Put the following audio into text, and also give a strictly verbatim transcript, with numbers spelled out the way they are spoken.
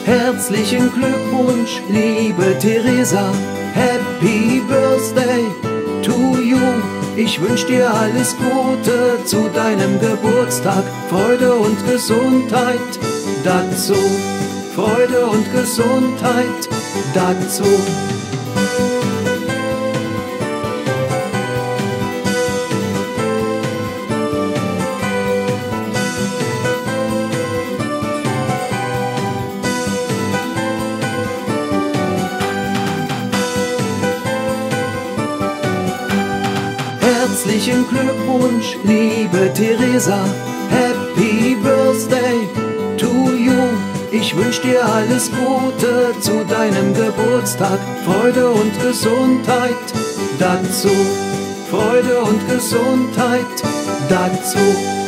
Herzlichen Glückwunsch, liebe Theresa, Happy Birthday to you. Ich wünsch dir alles Gute zu deinem Geburtstag, Freude und Gesundheit dazu, Freude und Gesundheit dazu. Herzlichen Glückwunsch, liebe Theresa, Happy Birthday to you. Ich wünsch dir alles Gute zu deinem Geburtstag, Freude und Gesundheit dazu, Freude und Gesundheit dazu.